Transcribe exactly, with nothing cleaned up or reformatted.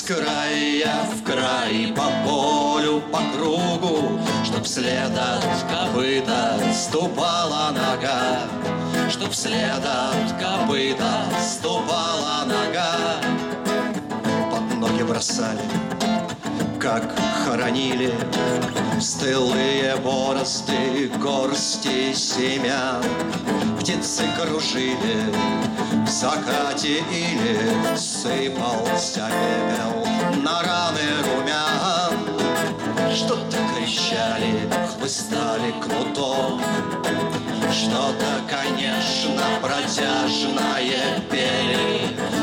края в край, по полю, по кругу, чтоб след от копыта ступала нога, чтоб след от копыта ступала нога. Под ноги бросали, как хоронили, стылые борозды, горсти семян. Птицы кружили в закате или сыпался пепел на раны румян. Что-то кричали, хлыстали кнутом, что-то, конечно, протяжное пели.